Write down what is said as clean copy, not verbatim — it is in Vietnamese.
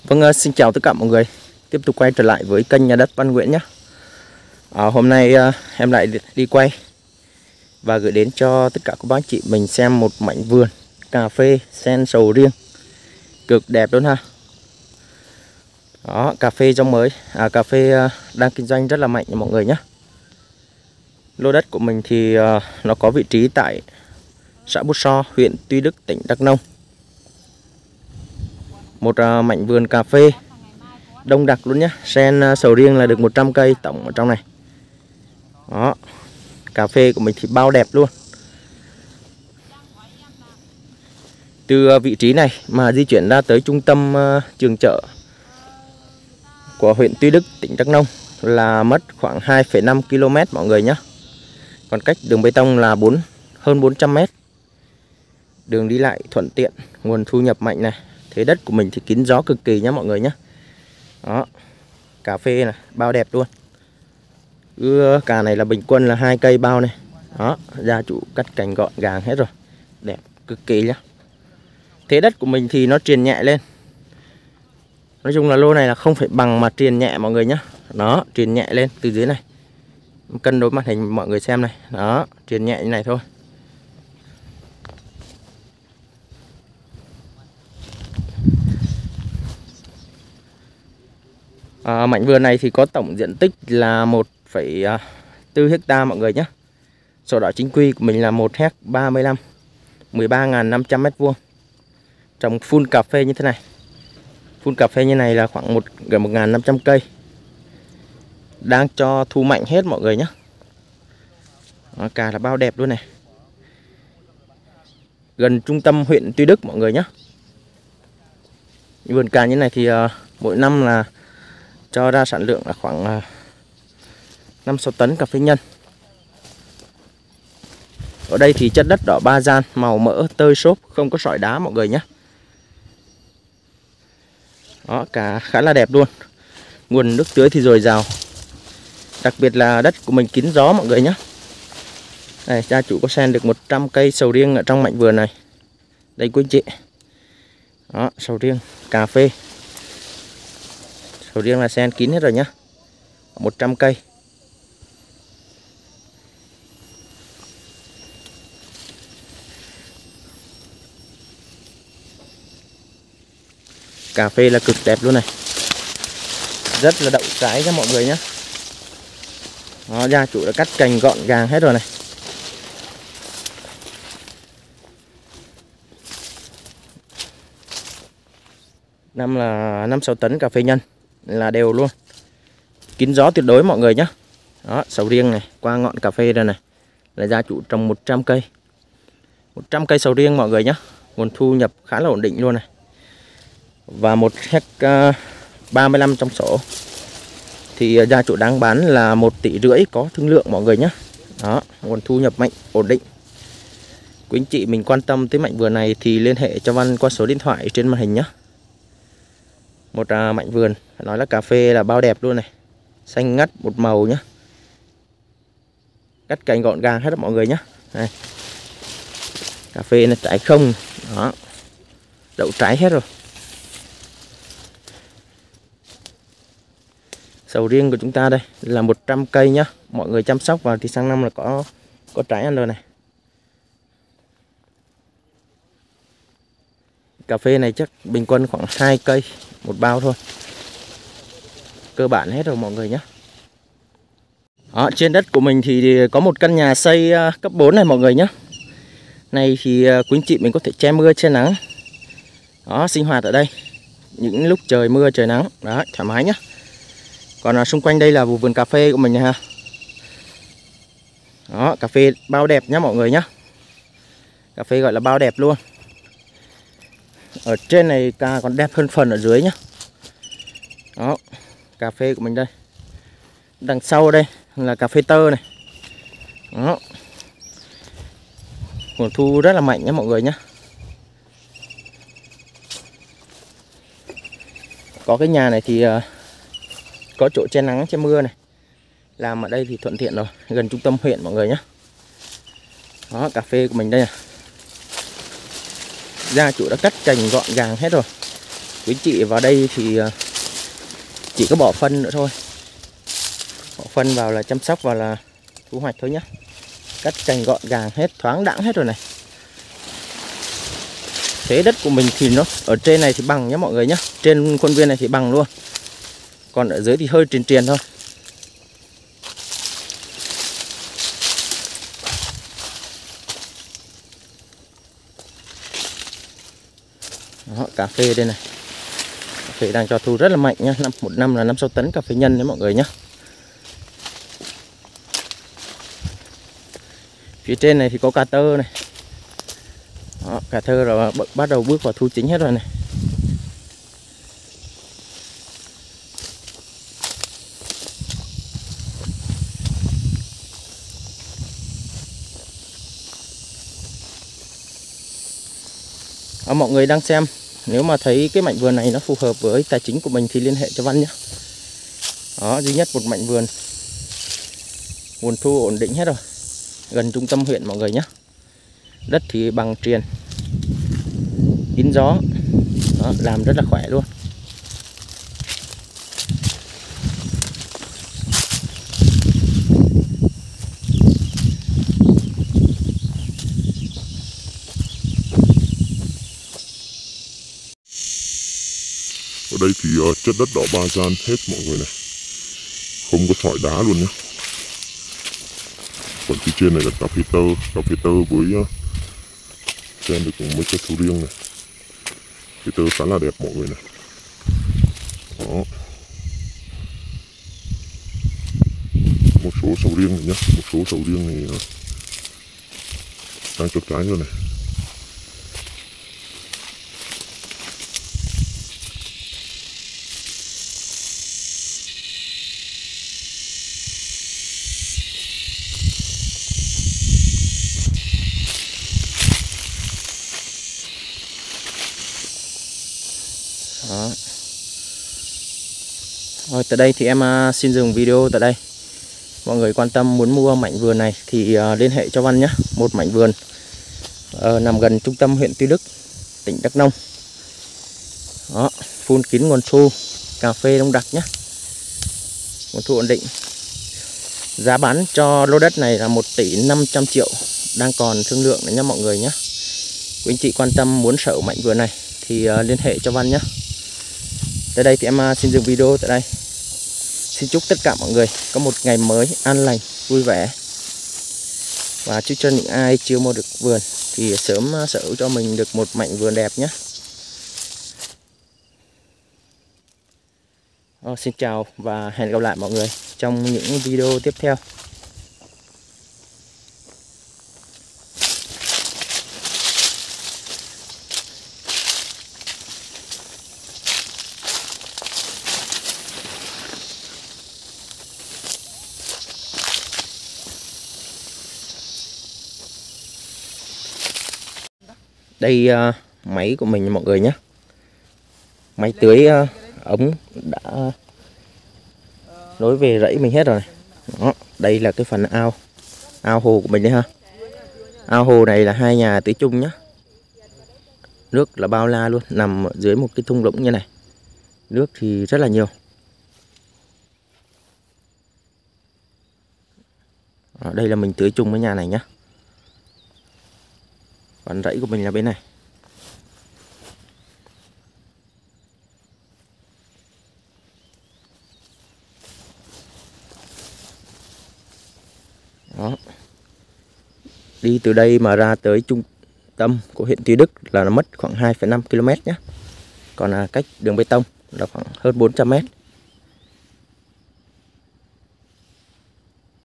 Vâng, xin chào tất cả mọi người. Tiếp tục quay trở lại với kênh Nhà đất Văn Nguyễn nhé. Hôm nay em lại đi quay và gửi đến cho tất cả các bác chị mình xem một mảnh vườn cà phê sen sầu riêng cực đẹp luôn ha. Đó, cà phê giống mới, cà phê đang kinh doanh rất là mạnh nha mọi người nhé. Lô đất của mình thì nó có vị trí tại xã Bút So, huyện Tuy Đức, tỉnh Đắk Nông. Một mảnh vườn cà phê đông đặc luôn nhé. Sen sầu riêng là được 100 cây tổng ở trong này. Đó, cà phê của mình thì bao đẹp luôn. Từ vị trí này mà di chuyển ra tới trung tâm trường chợ của huyện Tuy Đức, tỉnh Đắk Nông là mất khoảng 2,5 km mọi người nhé. Còn cách đường bê tông là hơn 400 m. Đường đi lại thuận tiện, nguồn thu nhập mạnh này. Thế đất của mình thì kín gió cực kỳ nhé mọi người nhé. Đó, cà phê này bao đẹp luôn. Cà này là bình quân là 2 cây bao này. Đó, gia chủ cắt cành gọn gàng hết rồi, đẹp cực kỳ nhá. Thế đất của mình thì nó triền nhẹ lên. Nói chung là lô này là không phải bằng mà triền nhẹ mọi người nhá. Đó, triền nhẹ lên từ dưới này. Cân đối màn hình mọi người xem này. Đó, triền nhẹ như này thôi. Mảnh vườn này thì có tổng diện tích là 1,4 hecta mọi người nhé. Sổ đỏ chính quy của mình là 1 hecta 35, 13.500 m². Trồng full cà phê như thế này. Full cà phê như này là khoảng gần 1.500 cây. Đang cho thu mạnh hết mọi người nhé. Cà là bao đẹp luôn này. Gần trung tâm huyện Tuy Đức mọi người nhé. Vườn cà như này thì mỗi năm là cho ra sản lượng là khoảng 5-6 tấn cà phê nhân. Ở đây thì chất đất đỏ ba gian, màu mỡ, tơi xốp, không có sỏi đá mọi người nhé. Đó, cà khá là đẹp luôn. Nguồn nước tưới thì dồi dào. Đặc biệt là đất của mình kín gió mọi người nhé. Đây, gia chủ có sen được 100 cây sầu riêng ở trong mảnh vườn này. Đây quý anh chị. Đó, sầu riêng, cà phê. Sầu riêng là sen kín hết rồi nhá. 100 cây. Cà phê là cực đẹp luôn này. Rất là đậu trái cho mọi người nhé. Đó, gia chủ đã cắt cành gọn gàng hết rồi này. Năm là 5-6 tấn cà phê nhân là đều luôn. Kín gió tuyệt đối mọi người nhé. Đó, sầu riêng này, qua ngọn cà phê đây này là gia chủ trồng 100 cây. 100 cây sầu riêng mọi người nhé. Nguồn thu nhập khá là ổn định luôn này. Và 1 hecta 35 trong sổ thì gia chủ đang bán là 1,5 tỷ có thương lượng mọi người nhé. Đó, nguồn thu nhập mạnh, ổn định. Quý anh chị mình quan tâm tới mảnh vườn này thì liên hệ cho Văn qua số điện thoại trên màn hình nhé. Một mảnh vườn, phải nói là cà phê là bao đẹp luôn này. Xanh ngắt một màu nhé. Cắt cành gọn gàng hết đó mọi người nhé. Đây. Cà phê là trái không. Đó, đậu trái hết rồi. Sầu riêng của chúng ta đây là 100 cây nhá. Mọi người chăm sóc vào thì sang năm là có trái ăn rồi này. Cà phê này chắc bình quân khoảng 2 cây một bao thôi. Cơ bản hết rồi mọi người nhé. Đó, trên đất của mình thì có một căn nhà xây cấp 4 này mọi người nhé. Này thì quý anh chị mình có thể che mưa che nắng. Đó, sinh hoạt ở đây những lúc trời mưa trời nắng. Đó, thoải mái nhé. Còn xung quanh đây là vùng vườn cà phê của mình này ha. Đó, cà phê bao đẹp nhá mọi người nhá. Cà phê gọi là bao đẹp luôn. Ở trên này cà còn đẹp hơn phần ở dưới nhá. Đó, cà phê của mình đây. Đằng sau đây là cà phê tơ này. Đó. Nguồn thu rất là mạnh nhá mọi người nhá. Có cái nhà này thì có chỗ che nắng che mưa này. Làm ở đây thì thuận tiện rồi, gần trung tâm huyện mọi người nhé. Đó, cà phê của mình đây này. Gia chủ đã cắt cành gọn gàng hết rồi. Quý anh chị vào đây thì chỉ có bỏ phân nữa thôi. Bỏ phân vào là chăm sóc vào là thu hoạch thôi nhé. Cắt cành gọn gàng hết, thoáng đãng hết rồi này. Thế đất của mình thì nó ở trên này thì bằng nhé mọi người nhé. Trên khuôn viên này thì bằng luôn. Còn ở dưới thì hơi triền triền thôi. Đó, cà phê đây này. Cà phê đang cho thu rất là mạnh nhá. Một năm là 5-6 tấn cà phê nhân đấy mọi người nhé. Phía trên này thì có cà tơ này. Đó, cà tơ rồi bắt đầu bước vào thu chính hết rồi này. Mọi người đang xem, nếu mà thấy cái mảnh vườn này nó phù hợp với tài chính của mình thì liên hệ cho Văn nhé. Đó, duy nhất một mảnh vườn, nguồn thu ổn định hết rồi, gần trung tâm huyện mọi người nhé. Đất thì bằng triền, kín gió. Đó, làm rất là khỏe luôn. Ở đây thì chất đất đỏ ba gian hết mọi người này, không có sỏi đá luôn nhé. Còn phía trên này là cà phê tơ với xem được mấy cái sầu riêng này. Phê tơ khá là đẹp mọi người này. Đó. Một số sầu riêng này nhé, một số sầu riêng này đang cho trái rồi này. Đó. Rồi tới đây thì em xin dừng video tại đây. Mọi người quan tâm muốn mua mảnh vườn này thì liên hệ cho Văn nhé. Một mảnh vườn nằm gần trung tâm huyện Tuy Đức, tỉnh Đắk Nông. Đó, phun kín nguồn thu, cà phê đông đặc nhé. Nguồn thu ổn định. Giá bán cho lô đất này là 1 tỷ 500 triệu, đang còn thương lượng đấy nhé mọi người nhé. Quý anh chị quan tâm muốn sở hữu mảnh vườn này thì liên hệ cho Văn nhé. Tới đây thì em xin dừng video tại đây. Xin chúc tất cả mọi người có một ngày mới an lành, vui vẻ. Và chúc cho những ai chưa mua được vườn thì sớm sở hữu cho mình được một mảnh vườn đẹp nhé. Xin chào và hẹn gặp lại mọi người trong những video tiếp theo. Đây máy của mình mọi người nhé. Máy tưới ống đã nối về rẫy mình hết rồi này. Đó, đây là cái phần ao hồ của mình đấy ha. Ao hồ này là 2 nhà tưới chung nhá. Nước là bao la luôn, nằm dưới một cái thung lũng như này. Nước thì rất là nhiều. Đó, đây là mình tưới chung với nhà này nhá. Còn rẫy của mình là bên này. Đó. Đi từ đây mà ra tới trung tâm của huyện Tuy Đức là nó mất khoảng 2,5 km nhé. Còn cách đường bê tông là khoảng hơn 400 m.